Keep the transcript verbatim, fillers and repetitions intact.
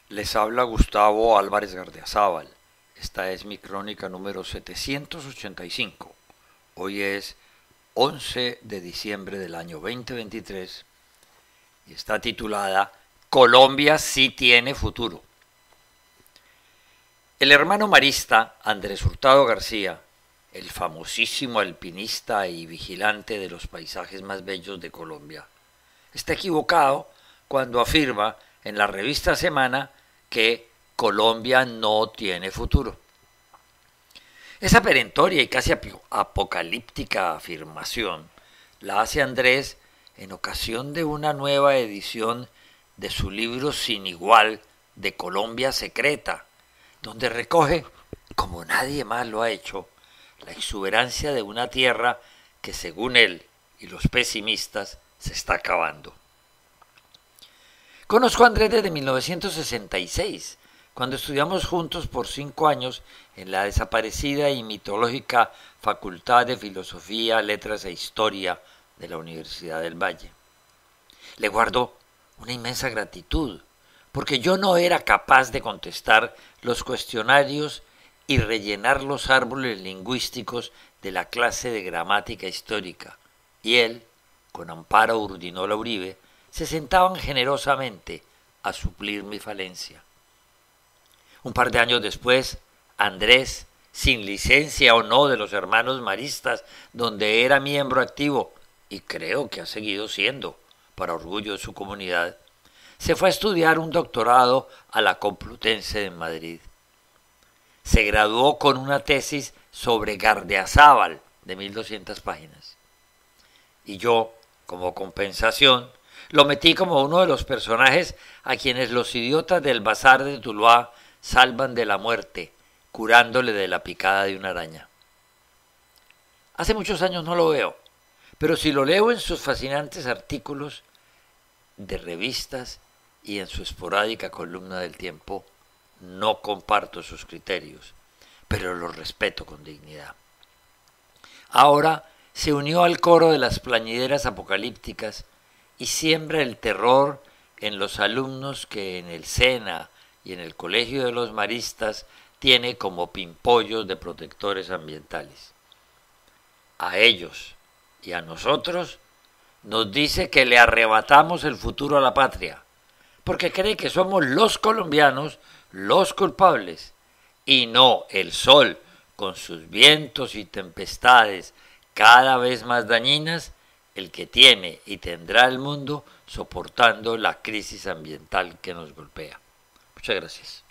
Les habla Gustavo Álvarez Gardiazabal. Esta es mi crónica número setecientos ochenta y cinco. Hoy es once de diciembre del año dos mil veintitrés y está titulada Colombia sí tiene futuro. El hermano marista Andrés Hurtado García, el famosísimo alpinista y vigilante de los paisajes más bellos de Colombia, está equivocado cuando afirma en la revista Semana que Colombia no tiene futuro. Esa perentoria y casi apocalíptica afirmación la hace Andrés en ocasión de una nueva edición de su libro sin igual de Colombia Secreta, donde recoge, como nadie más lo ha hecho, la exuberancia de una tierra que, según él y los pesimistas, se está acabando. Conozco a Andrés desde mil novecientos sesenta y seis, cuando estudiamos juntos por cinco años en la desaparecida y mitológica Facultad de Filosofía, Letras e Historia de la Universidad del Valle. Le guardo una inmensa gratitud, porque yo no era capaz de contestar los cuestionarios y rellenar los árboles lingüísticos de la clase de gramática histórica, y él, con Amparo Urdinola Uribe, se sentaban generosamente a suplir mi falencia. Un par de años después, Andrés, sin licencia o no de los hermanos maristas, donde era miembro activo, y creo que ha seguido siendo, para orgullo de su comunidad, se fue a estudiar un doctorado a la Complutense de Madrid. Se graduó con una tesis sobre Gardiazabal de mil doscientas páginas. Y yo, como compensación, lo metí como uno de los personajes a quienes los idiotas del bazar de Tuluá salvan de la muerte, curándole de la picada de una araña. Hace muchos años no lo veo, pero si lo leo en sus fascinantes artículos de revistas y en su esporádica columna del Tiempo, no comparto sus criterios, pero los respeto con dignidad. Ahora se unió al coro de las plañideras apocalípticas y siembra el terror en los alumnos que en el SENA y en el Colegio de los Maristas tiene como pimpollos de protectores ambientales. A ellos y a nosotros nos dice que le arrebatamos el futuro a la patria, porque cree que somos los colombianos los culpables, y no el sol, con sus vientos y tempestades cada vez más dañinas, el que tiene y tendrá el mundo soportando la crisis ambiental que nos golpea. Muchas gracias.